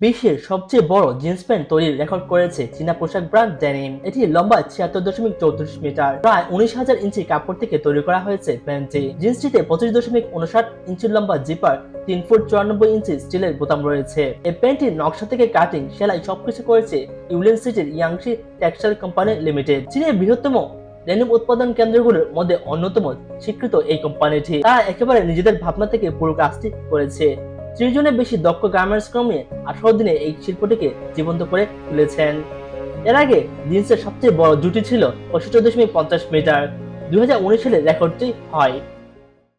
বিশ্বের সবচেয়ে বড় জিন্স প্যান্ট তৈরির রেকর্ড করেছে চীনা পোশাক ব্র্যান্ড ডেনিম। এটি লম্বা 76.34 মিটার, প্রায় 19,000 ইঞ্চি কাপড় থেকে তৈরি করা হয়েছে প্যান্টটি। জিন্সটিতে 25.59 ইঞ্চি লম্বা জিপার, 3 ফুট 94 ইঞ্চি স্টিলের বোতাম রয়েছে। এই প্যান্টটির নকশা থেকে কাটিং, সেলাই সবকিছু করেছে ইউলেন সিটির ইয়াংশি টেক্সটাইল কোম্পানি লিমিটেড। চীনের বৃহত্তম ডেনিম উৎপাদন কেন্দ্রগুলোর মধ্যে অন্যতম স্বীকৃত এই কোম্পানিটি। তারা একেবারে নিজেদের ভাবনা থেকে পুরো কাজটি করেছে। 30 জনের বেশি দক্ষ গার্মেন্টস কর্মী 18 দিনে এই শিল্পটিকে জীবন্ত করে তুলেছেন। এর আগে জিন্সের সবচেয়ে বড় জুটি ছিল 65.50 মিটার। 2019 সালে রেকর্ডটি হয়।